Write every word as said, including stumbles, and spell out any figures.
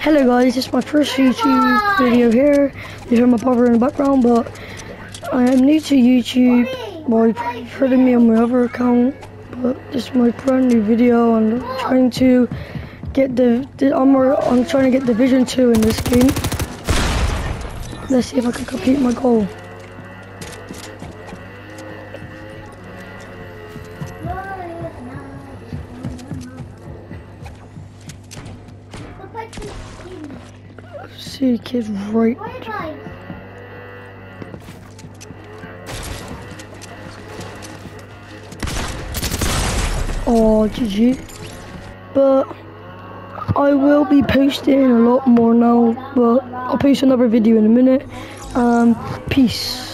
Hello guys, this is my first YouTube video here. You hear my brother in the background, but I am new to YouTube. Well, you've probably heard of me on my other account, but this is my brand new video, and I'm trying to get the, the I'm, I'm trying to get Division two in this game. Let's see if I can complete my goal. See, kid, right. Oh, G G. But I will be posting a lot more now, but I'll post another video in a minute. Um, peace.